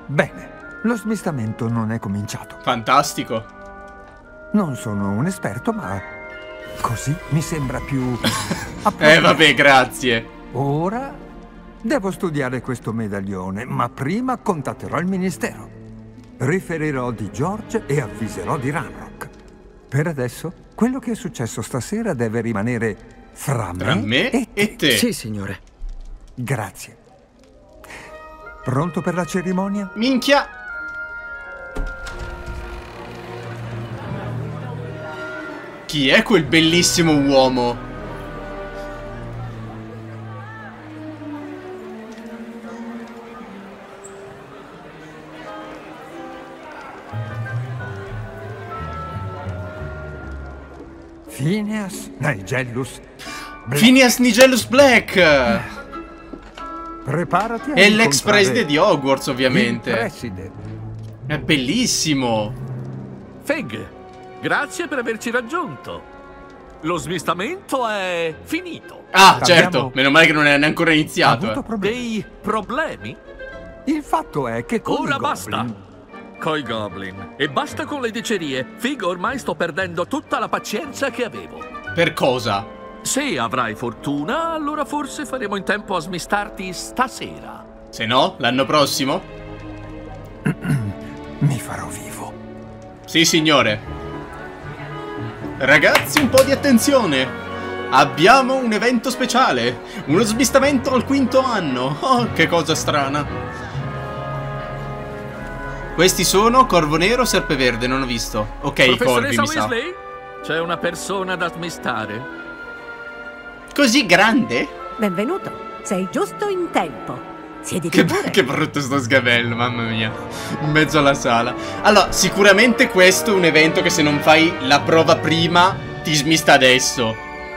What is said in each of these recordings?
Bene, lo smistamento non è cominciato. Fantastico. Non sono un esperto, ma così mi sembra più... Vabbè, grazie. Ora devo studiare questo medaglione, ma prima contatterò il ministero. Riferirò di George e avviserò di Ranrock. Per adesso, quello che è successo stasera deve rimanere fra me e te. Sì, signore. Grazie. Pronto per la cerimonia? Minchia! Chi è quel bellissimo uomo? Phineas Nigellus Black. Phineas Nigellus Black! Preparati a È l'ex preside di Hogwarts, ovviamente. Il preside. È bellissimo. Fig, grazie per averci raggiunto. Lo smistamento è finito. Ah, certo. Meno male che non è ancora iniziato. Avuto problemi. Dei problemi? Il fatto è che con Ora i basta. Goblin... Coi Goblin. E basta con le dicerie. Fig, ormai sto perdendo tutta la pazienza che avevo. Per cosa? Se avrai fortuna, allora forse faremo in tempo a smistarti stasera. Se no, l'anno prossimo? Mi farò vivo. Sì, signore. Ragazzi, un po' di attenzione. Abbiamo un evento speciale. Uno smistamento al 5º anno. Oh, che cosa strana. Questi sono Corvo Nero, Serpeverde, non ho visto. Ok, i corvi, mi sa. Weasley? C'è una persona da smistare. Così grande? Benvenuto, sei giusto in tempo. Siediti pure. Che brutto sto sgabello, mamma mia. In mezzo alla sala. Allora, sicuramente questo è un evento che se non fai la prova prima, ti smista adesso.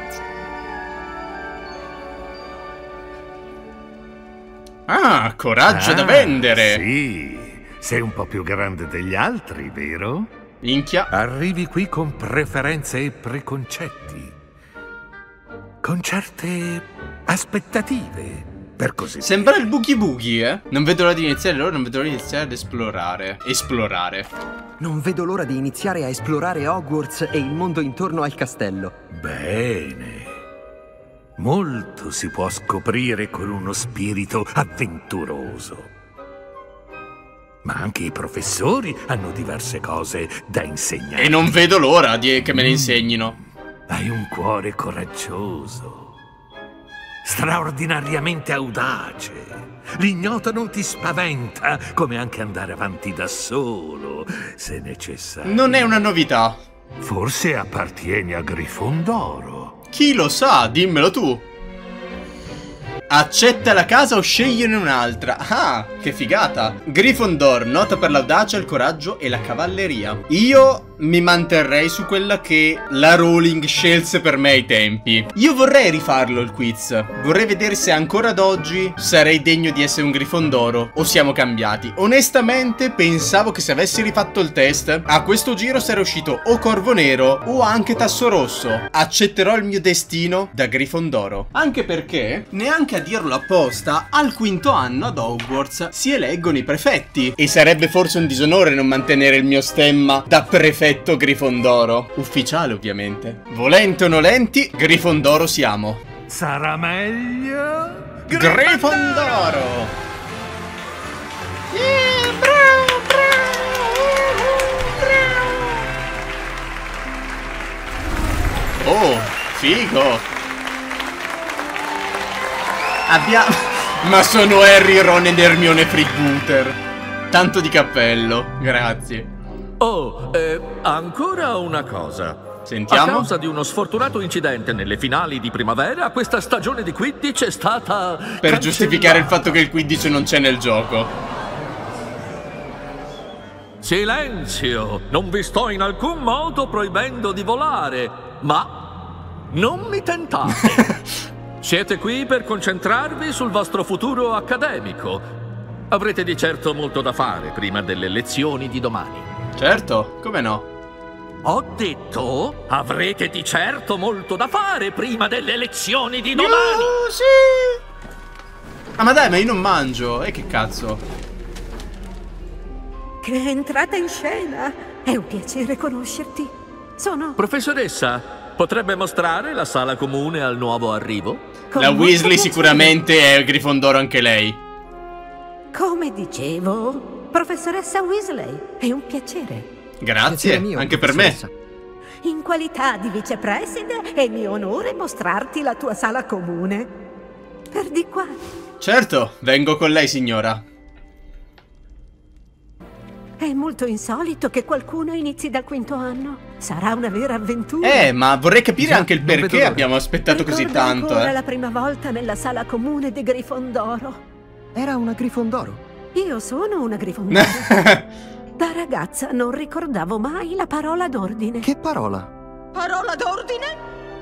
Ah, coraggio da vendere. Sì, sei un po' più grande degli altri, vero? Minchia. Arrivi qui con preferenze e preconcetti, con certe aspettative, per così dire. Sembra il Boogie Boogie, eh? Non vedo l'ora di iniziare, allora non vedo l'ora di iniziare ad esplorare. Esplorare. Non vedo l'ora di iniziare a esplorare Hogwarts e il mondo intorno al castello. Bene. Molto si può scoprire con uno spirito avventuroso. Ma anche i professori hanno diverse cose da insegnare. E non vedo l'ora che me le insegnino. Hai un cuore coraggioso, straordinariamente audace. L'ignoto non ti spaventa, come anche andare avanti da solo, se necessario. Non è una novità. Forse appartieni a Grifondoro. Chi lo sa, dimmelo tu. Accetta la casa o scegliene un'altra. Ah, che figata. Gryffindor, nota per l'audacia, il coraggio e la cavalleria. Io mi manterrei su quella che la Rowling scelse per me ai tempi. Io vorrei rifarlo il quiz. Vorrei vedere se ancora ad oggi sarei degno di essere un Grifondoro o siamo cambiati. Onestamente pensavo che se avessi rifatto il test a questo giro sarei uscito o Corvo Nero o anche Tasso Rosso. Accetterò il mio destino da Grifondoro. Anche perché, neanche a dirlo apposta, al 5º anno ad Hogwarts si eleggono i prefetti. E sarebbe forse un disonore non mantenere il mio stemma da prefetto Grifondoro. Ufficiale, ovviamente. Volenti o nolenti, Grifondoro siamo. Sarà meglio Grifondoro! Oh, figo! Abbiamo... Ma sono Harry, Ron ed Hermione Freebooter. Tanto di cappello, grazie. Oh, ancora una cosa. Sentiamo. A causa di uno sfortunato incidente nelle finali di primavera, questa stagione di Quidditch è stata per giustificare il fatto che il Quidditch non c'è nel gioco. Silenzio! Non vi sto in alcun modo proibendo di volare, ma non mi tentate. Siete qui per concentrarvi sul vostro futuro accademico. Avrete di certo molto da fare prima delle lezioni di domani. Certo, come no? Ho detto, avrete di certo molto da fare prima delle lezioni di domani. Sì. Ah, ma dai, ma io non mangio. E che cazzo? che entrata in scena! È un piacere conoscerti. Sono... Professoressa, potrebbe mostrare la sala comune al nuovo arrivo? con La molto Weasley piacere. sicuramente è Grifondoro anche lei. Come dicevo, professoressa Weasley, è un piacere. Grazie, Piacere mio, anche per me. professoressa. In qualità di vicepreside è mio onore mostrarti la tua sala comune. Per di qua. Certo, vengo con lei, signora. È molto insolito che qualcuno inizi dal quinto anno. Sarà una vera avventura. Ma vorrei capire Già, anche il non vedo perché l'ora. abbiamo aspettato così Ricordo tanto, ancora la prima volta nella sala comune di Grifondoro. Era una Grifondoro. Io sono una Grifondoro. Da ragazza non ricordavo mai la parola d'ordine. Che parola? Parola d'ordine?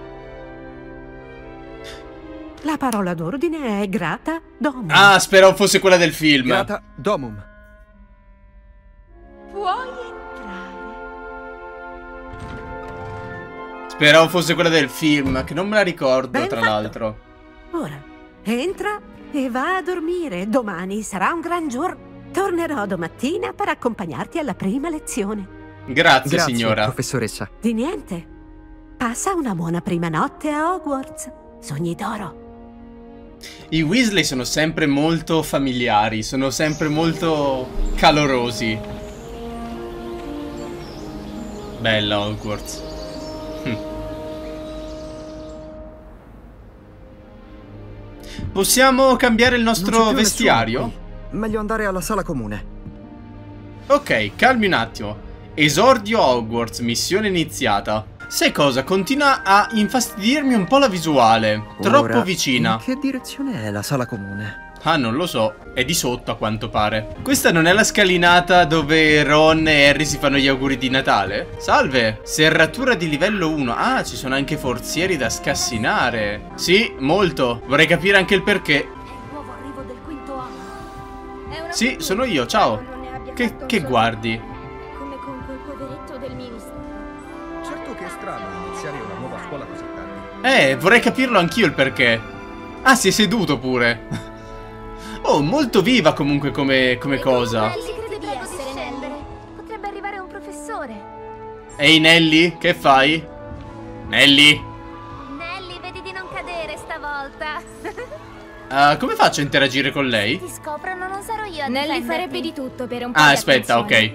La parola d'ordine è grata domo. Ah, speravo fosse quella del film. Grata Domum. Puoi entrare. Speravo fosse quella del film, che non me la ricordo, Ben tra fatto. l'altro. Ora, entra e va a dormire. Domani sarà un gran giorno. Tornerò domattina per accompagnarti alla prima lezione. Grazie, Grazie, signora. professoressa. Di niente. Passa una buona prima notte a Hogwarts. Sogni d'oro. I Weasley sono sempre molto familiari, sono sempre molto calorosi. Bella Hogwarts. Possiamo cambiare il Non c'è nostro più vestiario? nessuno qui. Meglio andare alla sala comune. Ok, calmi un attimo. Esordio Hogwarts, missione iniziata. Sai cosa? Continua a infastidirmi un po' la visuale. Troppo Ora, vicina. In che direzione è la sala comune? Ah, non lo so. È di sotto, a quanto pare. Questa non è la scalinata dove Ron e Harry si fanno gli auguri di Natale? Salve! Serratura di livello 1. Ah, ci sono anche forzieri da scassinare. Sì, molto. Vorrei capire anche il perché. È il nuovo arrivo del quinto anno. È una Sì, fortuna sono io, che ciao. Drago non ne abbia Che fatto un solo. guardi? Come con quel poveretto del ministro. Certo che è strano iniziare una nuova scuola così tardi. Vorrei capirlo anch'io il perché. Ah, si è seduto pure. Oh, molto viva comunque come cosa. Nelly, si crede di essere Nelly. Potrebbe arrivare un professore. Ehi, Nelly, che fai? Nelly? Nelly, vedi di non cadere stavolta. Come faccio a interagire con lei? Ti scoprono, non sarò io a Nelly difenderti. farebbe di tutto per un po' Ah, di aspetta, attenzione.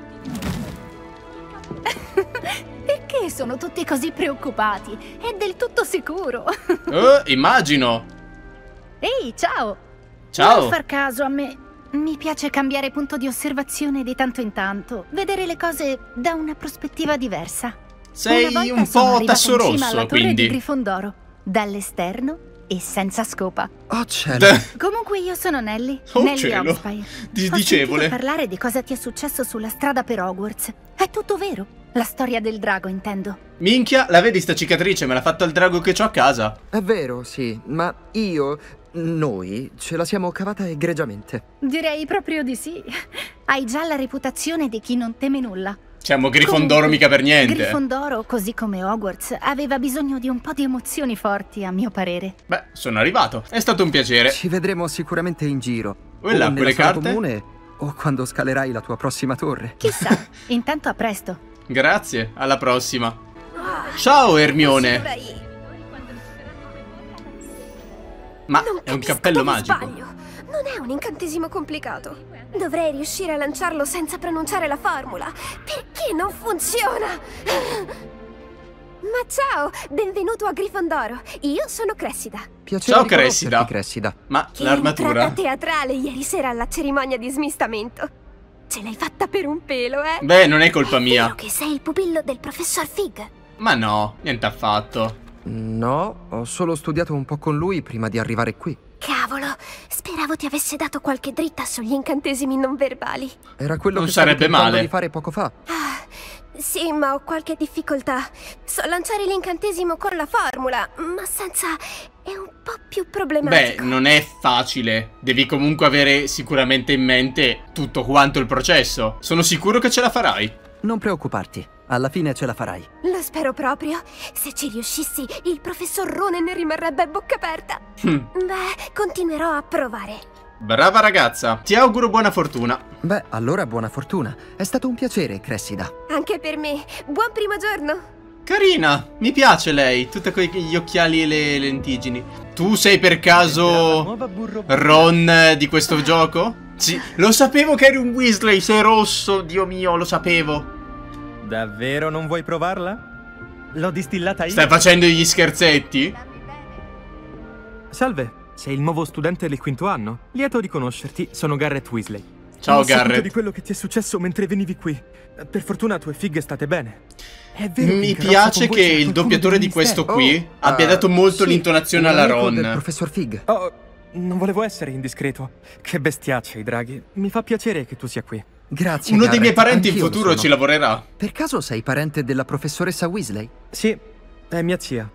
ok. Perché sono tutti così preoccupati? È del tutto sicuro. Immagino. Ehi, ciao! Ciao. Non far caso a me. Mi piace cambiare punto di osservazione di tanto in tanto, vedere le cose da una prospettiva diversa. Sei Una volta un sono po' arrivata tasso in cima rosso, alla torre di quindi. Grifondoro, dall'esterno e senza scopa. Oh cielo. Comunque io sono Nelly, Oh, Nelly cielo. Oxfire. Disdicevole. Ho sentito parlare di cosa ti è successo sulla strada per Hogwarts. È tutto vero. La storia del drago, intendo. Minchia, la vedi sta cicatrice? Me l'ha fatta il drago che ho a casa. È vero, sì, ma noi ce la siamo cavata egregiamente. Direi proprio di sì. Hai già la reputazione di chi non teme nulla. Siamo Grifondoro Comunque, mica per niente. Grifondoro, così come Hogwarts, aveva bisogno di un po' di emozioni forti, a mio parere. Beh, sono arrivato. È stato un piacere. Ci vedremo sicuramente in giro. Quella, o nella quelle sala carte? comune o quando scalerai la tua prossima torre. Chissà, intanto a presto. Grazie, alla prossima. Ciao, Hermione. Ma Non è un capisco cappello dove magico. sbaglio. Non è un incantesimo complicato. Dovrei riuscire a lanciarlo senza pronunciare la formula. Perché non funziona? Ma ciao, benvenuto a Grifondoro. Io sono Cressida. Piacere Ciao, di conoscerti, Cressida. Cressida. Ma Che l'armatura? entrata teatrale ieri sera alla cerimonia di smistamento. Ce l'hai fatta per un pelo, eh? Beh, non è colpa È mia. vero che sei il pupillo del professor Fig. Ma no, niente affatto. No, ho solo studiato un po' con lui prima di arrivare qui. Cavolo, speravo ti avesse dato qualche dritta sugli incantesimi non verbali. Era quello Non che stavi sarebbe tentando male. di fare poco fa. Ah, sì, ma ho qualche difficoltà. So lanciare l'incantesimo con la formula, ma senza è un po' più Beh, problematico. non è facile. Devi comunque avere sicuramente in mente tutto quanto il processo. Sono sicuro che ce la farai. Non preoccuparti, alla fine ce la farai. Lo spero proprio. Se ci riuscissi, il professor Rone ne rimarrebbe a bocca aperta. Hm. Beh, continuerò a provare. Brava ragazza, ti auguro buona fortuna. Beh, allora buona fortuna. È stato un piacere, Cressida. Anche per me. Buon primo giorno. Carina, mi piace lei, tutta con gli occhiali e le lentigini. Tu sei per caso Ron di questo gioco? Sì, lo sapevo che eri un Weasley, sei rosso, Dio mio, lo sapevo. Davvero non vuoi provarla? L'ho distillata io. Stai facendo gli scherzetti? Salve, sei il nuovo studente del quinto anno. Lieto di conoscerti, sono Garrett Weasley. Ciao Ho saputo Garrett. di quello che ti è successo mentre venivi qui. Per fortuna tu e Fig state bene. È vero Mi che in piace carrozza con voi che c'è il qualcuno doppiatore del di questo Ministero. qui abbia dato molto sì, l'intonazione un alla amico del Ron. professor Fig. Oh, non volevo essere indiscreto. Che bestiaccia i draghi. Mi fa piacere che tu sia qui. Grazie, Uno dei miei Garrett, parenti in anch'io lo futuro sono. ci lavorerà. Per caso sei parente della professoressa Weasley? Sì, è mia zia.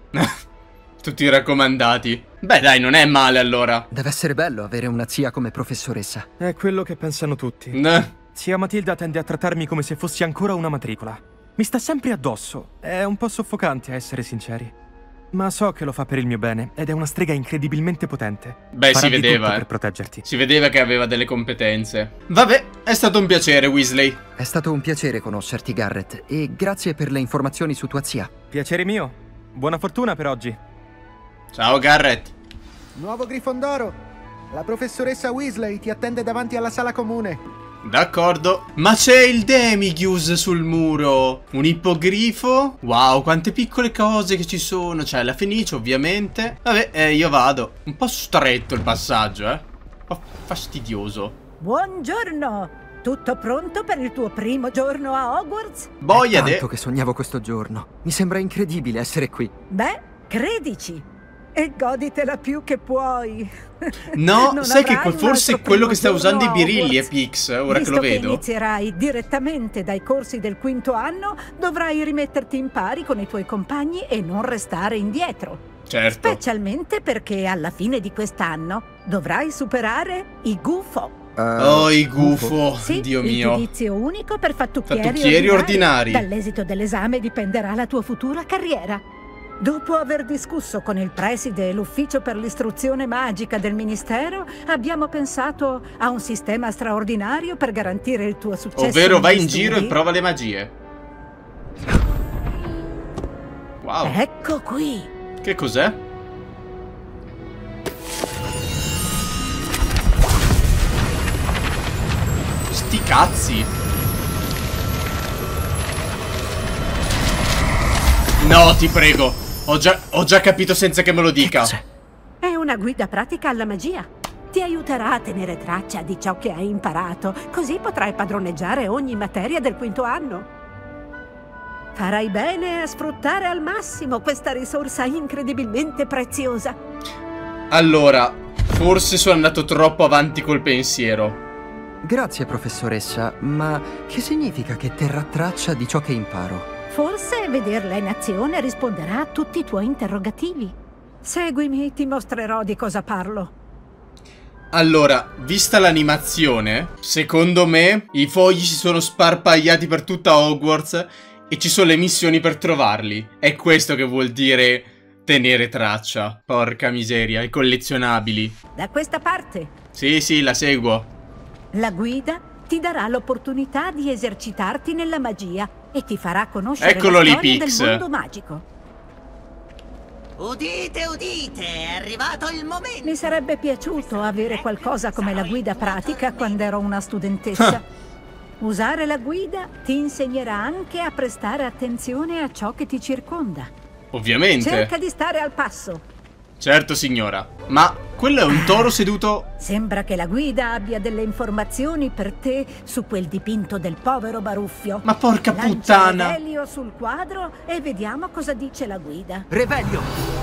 Tutti raccomandati. Beh dai, non è male allora. Deve essere bello avere una zia come professoressa. È quello che pensano tutti. Zia Matilda tende a trattarmi come se fossi ancora una matricola. Mi sta sempre addosso. È un po' soffocante, a essere sinceri. Ma so che lo fa per il mio bene ed è una strega incredibilmente potente. Beh, Farà si di vedeva, tutto per proteggerti. Si vedeva che aveva delle competenze. Vabbè, è stato un piacere, Weasley. È stato un piacere conoscerti, Garrett, e grazie per le informazioni su tua zia. Piacere mio. Buona fortuna per oggi. Ciao, Garrett. Nuovo Grifondoro. La professoressa Weasley ti attende davanti alla sala comune. D'accordo. Ma c'è il Demighus sul muro. Un ippogrifo. Wow, quante piccole cose che ci sono. C'è la Fenice, ovviamente. Vabbè, io vado. Un po' stretto il passaggio, Un po' fastidioso. Buongiorno! Tutto pronto per il tuo primo giorno a Hogwarts? Boia È tanto che sognavo questo giorno. Mi sembra incredibile essere qui. Beh, credici. E goditela più che puoi. No, Non sai che avrai un forse altro quello che primo sta usando i giorno a birilli è Hogwarts. Pix, ora Visto che lo vedo. inizierai direttamente dai corsi del quinto anno, dovrai rimetterti in pari con i tuoi compagni e non restare indietro. Certo. Specialmente perché alla fine di quest'anno dovrai superare i gufo. Oh, i gufo, Sì, Dio il mio. giudizio unico per fattucchieri, Fattucchieri ordinari. Dall'esito dell'esame dipenderà la tua futura carriera. Dopo aver discusso con il preside e l'ufficio per l'istruzione magica del ministero, abbiamo pensato a un sistema straordinario per garantire il tuo successo. Ovvero vai negli in giro e studi. prova le magie. Wow. Ecco qui. Che cos'è? Sti cazzi. No, ti prego. Ho già capito senza che me lo dica. È una guida pratica alla magia. Ti aiuterà a tenere traccia di ciò che hai imparato, così potrai padroneggiare ogni materia del quinto anno. Farai bene a sfruttare al massimo questa risorsa incredibilmente preziosa. Allora, forse sono andato troppo avanti col pensiero. Grazie, professoressa, ma che significa che terrà traccia di ciò che imparo? Forse vederla in azione risponderà a tutti i tuoi interrogativi. Seguimi, ti mostrerò di cosa parlo. Allora, vista l'animazione, secondo me i fogli si sono sparpagliati per tutta Hogwarts e ci sono le missioni per trovarli. È questo che vuol dire tenere traccia. Porca miseria, i collezionabili. Da questa parte, Sì, la seguo. la guida ti darà l'opportunità di esercitarti nella magia e ti farà conoscere Eccolo la lì, storia Pix. del mondo magico. Udite, udite, è arrivato il momento. Mi sarebbe piaciuto avere qualcosa come la guida pratica quando ero una studentessa. Usare la guida ti insegnerà anche a prestare attenzione a ciò che ti circonda. Ovviamente. Cerca di stare al passo. Certo, signora. Ma quello è un toro seduto... Sembra che la guida abbia delle informazioni per te su quel dipinto del povero Baruffio. Ma porca Lancia puttana. Revelio sul quadro e vediamo cosa dice la guida. Revelio!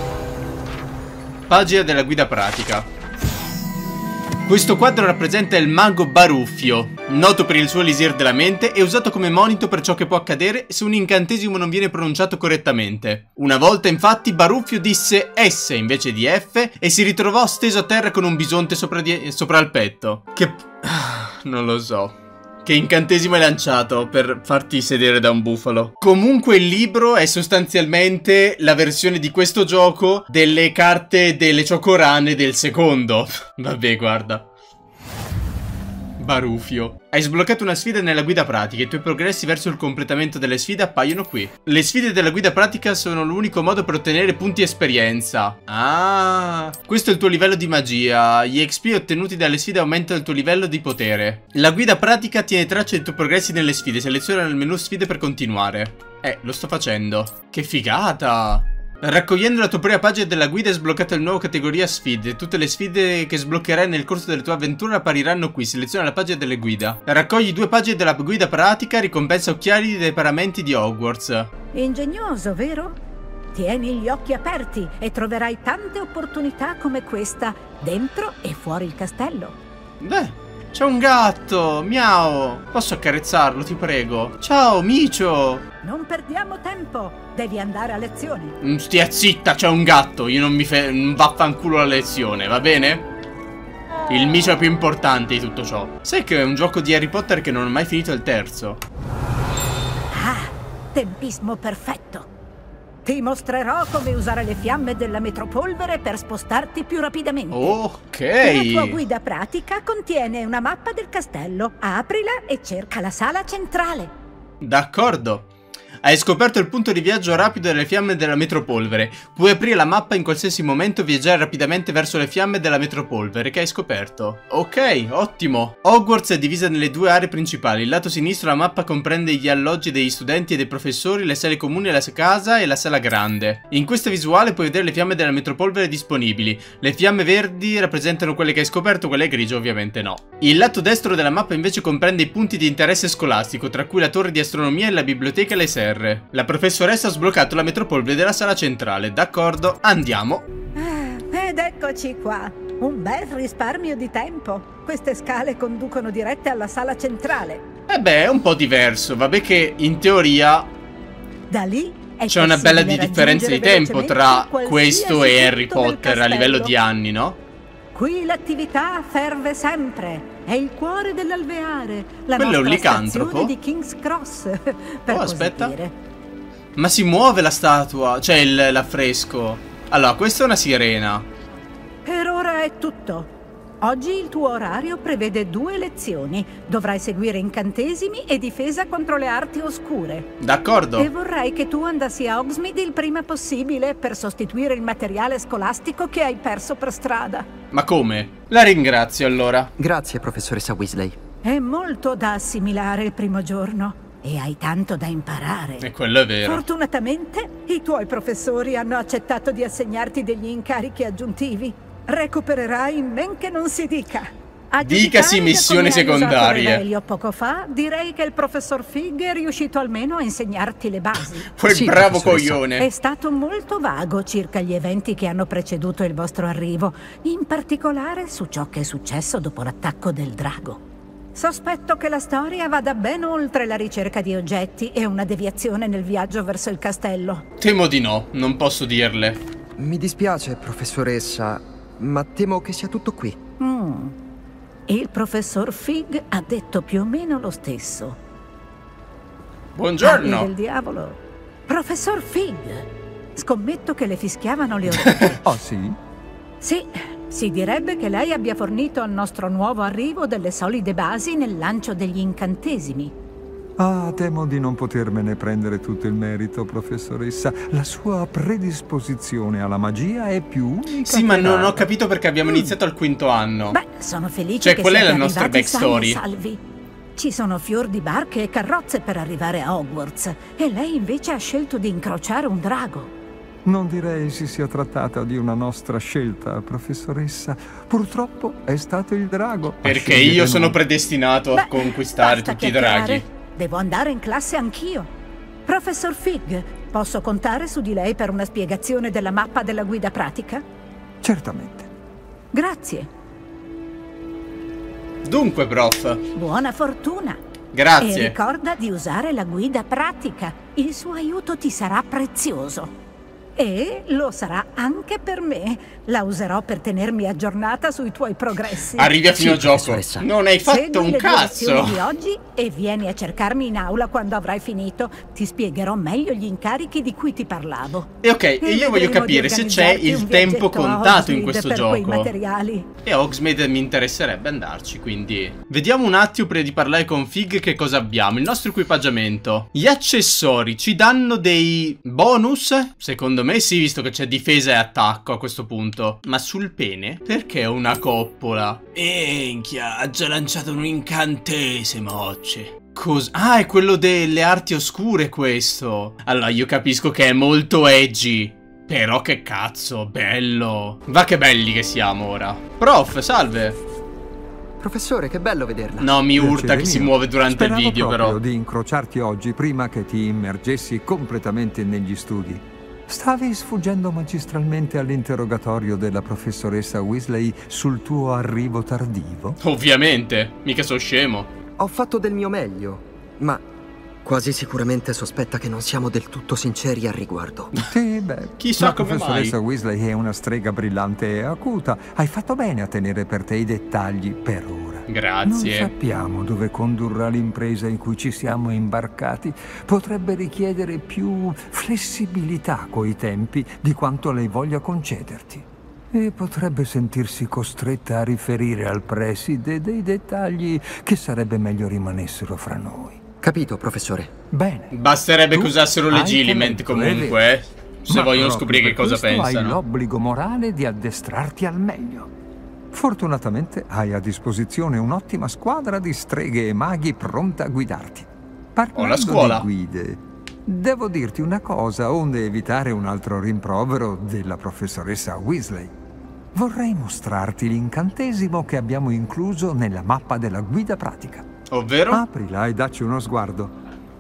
Pagina della guida pratica. Questo quadro rappresenta il mago Baruffio, noto per il suo elisir della mente e usato come monito per ciò che può accadere se un incantesimo non viene pronunciato correttamente. Una volta infatti Baruffio disse S invece di F e si ritrovò steso a terra con un bisonte sopra il petto. Che... non lo so. Che incantesimo hai lanciato per farti sedere da un bufalo? Comunque il libro è sostanzialmente la versione di questo gioco delle carte delle cioccorane del secondo. Vabbè, guarda. Barufio. Hai sbloccato una sfida nella guida pratica. I tuoi progressi verso il completamento delle sfide appaiono qui. Le sfide della guida pratica sono l'unico modo per ottenere punti esperienza. Ah, questo è il tuo livello di magia. Gli XP ottenuti dalle sfide aumentano il tuo livello di potere. La guida pratica tiene traccia dei tuoi progressi nelle sfide. Seleziona nel menu sfide per continuare. Lo sto facendo. Che figata! Raccogliendo la tua prima pagina della guida hai sbloccato la nuova categoria sfide. Tutte le sfide che sbloccherai nel corso della tua avventura appariranno qui. Seleziona la pagina delle guida. Raccogli 2 pagine della guida pratica. Ricompensa occhiali dei paramenti di Hogwarts. Ingegnoso, vero? Tieni gli occhi aperti e troverai tante opportunità come questa, dentro e fuori il castello. Beh, c'è un gatto, miau. Posso accarezzarlo, ti prego? Ciao, micio. Non perdiamo tempo, devi andare a lezione. Stia zitta, c'è un gatto. Io non mi vaffanculo la lezione, va bene? Il micio è più importante di tutto ciò. Sai che è un gioco di Harry Potter che non ho mai finito il terzo. Ah, tempismo perfetto. Ti mostrerò come usare le fiamme della metropolvere per spostarti più rapidamente. Ok. La tua guida pratica contiene una mappa del castello. Aprila e cerca la sala centrale. D'accordo. Hai scoperto il punto di viaggio rapido delle fiamme della metropolvere. Puoi aprire la mappa in qualsiasi momento e viaggiare rapidamente verso le fiamme della metropolvere che hai scoperto. Ok, ottimo. Hogwarts è divisa nelle 2 aree principali. Il lato sinistro la mappa comprende gli alloggi degli studenti e dei professori, le sale comuni, la casa e la sala grande. In questa visuale puoi vedere le fiamme della metropolvere disponibili. Le fiamme verdi rappresentano quelle che hai scoperto, quelle grigie ovviamente no. Il lato destro della mappa invece comprende i punti di interesse scolastico, tra cui la torre di astronomia e la biblioteca e le serre. La professoressa ha sbloccato la metropolvere della sala centrale. D'accordo, andiamo. Ed eccoci qua. Un bel risparmio di tempo. Queste scale conducono dirette alla sala centrale. Beh, è un po' diverso. Vabbè che in teoria da lì c'è una bella differenza di tempo tra questo e Harry Potter a livello di anni, no? Qui l'attività ferve sempre. È il cuore dell'alveare. La Quello è un nostra licantropo? stazione di King's Cross, per così aspetta. dire. Ma si muove la statua, cioè l'affresco. Allora, questa è una sirena. Per ora è tutto. Oggi il tuo orario prevede 2 lezioni. Dovrai seguire incantesimi e difesa contro le arti oscure. D'accordo. E vorrei che tu andassi a Hogsmeade il prima possibile per sostituire il materiale scolastico che hai perso per strada. Ma come? La ringrazio allora. Grazie, professoressa Weasley. È molto da assimilare il primo giorno. E hai tanto da imparare. E quello è vero. Fortunatamente, i tuoi professori hanno accettato di assegnarti degli incarichi aggiuntivi. Recupererai in men che non si dica. Dicasi missioni secondarie. Aurelio poco fa, direi che il professor Fig è riuscito almeno a insegnarti le basi. Quel Sì, bravo coglione. È stato molto vago circa gli eventi che hanno preceduto il vostro arrivo, in particolare su ciò che è successo dopo l'attacco del drago. Sospetto che la storia vada ben oltre la ricerca di oggetti e una deviazione nel viaggio verso il castello. Temo di no, non posso dirle. Mi dispiace, professoressa, ma temo che sia tutto qui. Il professor Fig ha detto più o meno lo stesso. Buongiorno. Armi del diavolo. Professor Fig, scommetto che le fischiavano le orecchie. Oh sì? Sì, si direbbe che lei abbia fornito al nostro nuovo arrivo delle solide basi nel lancio degli incantesimi. Ah, temo di non potermene prendere tutto il merito, professoressa. La sua predisposizione alla magia è più unica. Sì, ma non ho rara. capito perché abbiamo iniziato al 5º anno. Beh, sono felice Cioè, che qual è siete la nostra arrivati backstory? sani e salvi. Ci sono fior di barche e carrozze per arrivare a Hogwarts e lei invece ha scelto di incrociare un drago. Non direi si sia trattata di una nostra scelta, professoressa. Purtroppo è stato il drago. a Perché scegliere io sono noi. predestinato a conquistare basta tutti i chiacchierare. draghi. Devo andare in classe anch'io. Professor Fig, posso contare su di lei per una spiegazione della mappa della guida pratica? Certamente. Grazie. Dunque, prof. Buona fortuna. Grazie. E ricorda di usare la guida pratica. Il suo aiuto ti sarà prezioso. E lo sarà anche per me. La userò per tenermi aggiornata sui tuoi progressi. Arrivi a fine gioco. Non hai fatto Segui un cazzo. le lezioni di oggi e vieni a cercarmi in aula quando avrai finito. Ti spiegherò meglio gli incarichi di cui ti parlavo. E ok, e io voglio capire se c'è il tempo contato in questo gioco. E Hogsmeade mi interesserebbe andarci, quindi vediamo un attimo prima di parlare con Fig che cosa abbiamo. Il nostro equipaggiamento. Gli accessori ci danno dei bonus? Secondo me sì, visto che c'è difesa e attacco a questo punto. Ma sul pene? Perché una coppola? Minchia, ha già lanciato un incantesimo. Ah, è quello delle arti oscure questo. Allora, io capisco che è molto edgy. Però che cazzo, bello. Va che belli che siamo ora. Prof, salve. Professore, che bello vederla. No, mi urta che si muove durante il video, però. Speravo di incrociarti oggi prima che ti immergessi completamente negli studi. Stavi sfuggendo magistralmente all'interrogatorio della professoressa Weasley sul tuo arrivo tardivo? Ovviamente, mica sono scemo. Ho fatto del mio meglio, ma quasi sicuramente sospetta che non siamo del tutto sinceri al riguardo. Sì, beh, chissà come mai. La professoressa Weasley è una strega brillante e acuta. Hai fatto bene a tenere per te i dettagli per ora. Grazie. Non sappiamo dove condurrà l'impresa in cui ci siamo imbarcati. Potrebbe richiedere più flessibilità coi tempi di quanto lei voglia concederti. E potrebbe sentirsi costretta a riferire al preside dei dettagli che sarebbe meglio rimanessero fra noi. Capito, professore. Bene. Basterebbe che usassero le Giliment comunque, se vogliono scoprire che cosa pensano. Hai l'obbligo morale di addestrarti al meglio. Fortunatamente hai a disposizione un'ottima squadra di streghe e maghi pronta a guidarti. Ho la scuola. Di guide, devo dirti una cosa, onde evitare un altro rimprovero della professoressa Weasley. Vorrei mostrarti l'incantesimo che abbiamo incluso nella mappa della guida pratica. Ovvero? Aprila e dacci uno sguardo.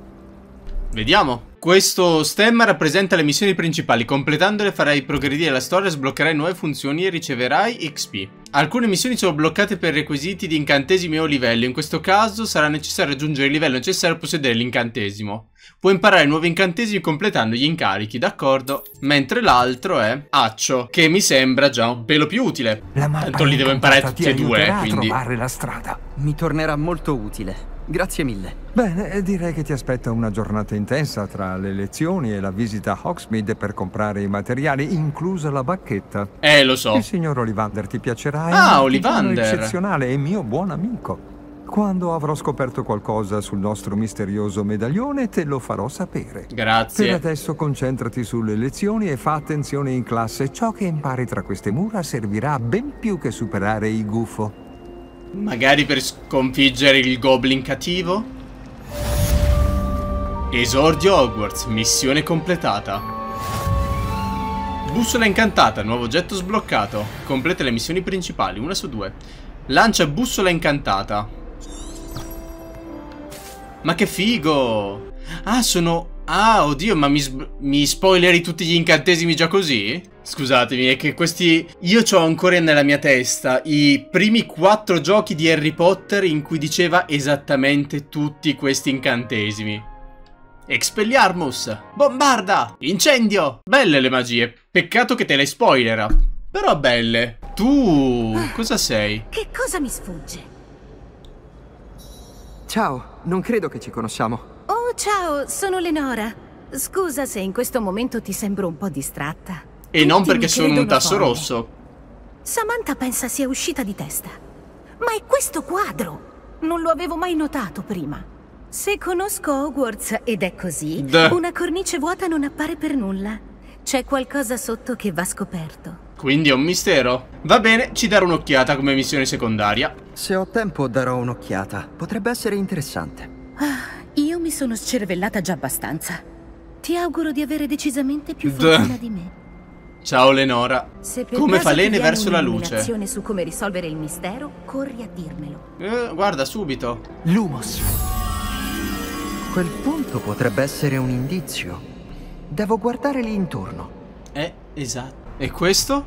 Vediamo. Questo stemma rappresenta le missioni principali. Completandole farai progredire la storia, sbloccherai nuove funzioni e riceverai XP. Alcune missioni sono bloccate per requisiti di incantesimi o livello. In questo caso sarà necessario raggiungere il livello necessario per possedere l'incantesimo. Puoi imparare nuovi incantesimi completando gli incarichi, d'accordo? Mentre l'altro è Accio, che mi sembra già un pelo più utile. Tanto li devo imparare tutti e due, quindi... trovare la strada. Mi tornerà molto utile. Grazie mille. Bene, direi che ti aspetta una giornata intensa tra le lezioni e la visita a Hogsmeade per comprare i materiali, inclusa la bacchetta. Lo so. Il signor Ollivander ti piacerà. Ah, Ollivander! È eccezionale e mio buon amico. Quando avrò scoperto qualcosa sul nostro misterioso medaglione, te lo farò sapere. Grazie. Per adesso concentrati sulle lezioni e fa attenzione in classe. Ciò che impari tra queste mura servirà ben più che superare il gufo. Magari per sconfiggere il goblin cattivo? Esordio Hogwarts, missione completata. Bussola incantata, nuovo oggetto sbloccato. Completa le missioni principali, 1 su 2. Lancia bussola incantata. Ma che figo! Ah, sono... Ah, oddio, ma mi spoileri tutti gli incantesimi già così? Scusatemi, è che questi... Io c'ho ancora nella mia testa i primi 4 giochi di Harry Potter in cui diceva esattamente tutti questi incantesimi. Expelliarmus! Bombarda! Incendio! Belle le magie. Peccato che te le spoilera. Però belle. Tu... cosa sei? Che cosa mi sfugge? Ciao, non credo che ci conosciamo. Oh, ciao, sono Lenora. Scusa se in questo momento ti sembro un po' distratta. E non perché sono un tasso rosso. Samantha pensa sia uscita di testa. Ma è questo quadro! Non lo avevo mai notato prima. Se conosco Hogwarts ed è così, una cornice vuota non appare per nulla. C'è qualcosa sotto che va scoperto. Quindi è un mistero? Va bene, ci darò un'occhiata come missione secondaria. Se ho tempo darò un'occhiata. Potrebbe essere interessante. Io mi sono scervellata già abbastanza. Ti auguro di avere decisamente più fortuna di me. Ciao Lenora. Come fa Lene verso la luce? Su come risolvere il mistero, corri a dirmelo. Guarda subito. Lumos. Quel punto potrebbe essere un indizio. Devo guardare lì intorno. Esatto. E questo?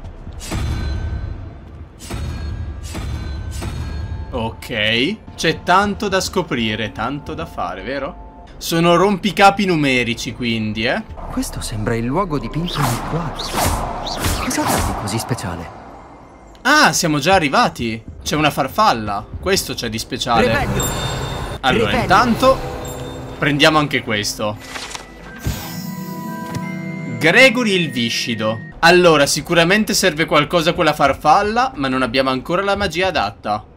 Ok. C'è tanto da scoprire, tanto da fare, vero? Sono rompicapi numerici, quindi, Questo sembra il luogo dipinto nel quadro. Cosa ha di così speciale? Ah, siamo già arrivati. C'è una farfalla. Questo c'è di speciale. Revelio. Allora, Revelio. intanto prendiamo anche questo. Gregory il Viscido. Allora, sicuramente serve qualcosa a quella farfalla, ma non abbiamo ancora la magia adatta.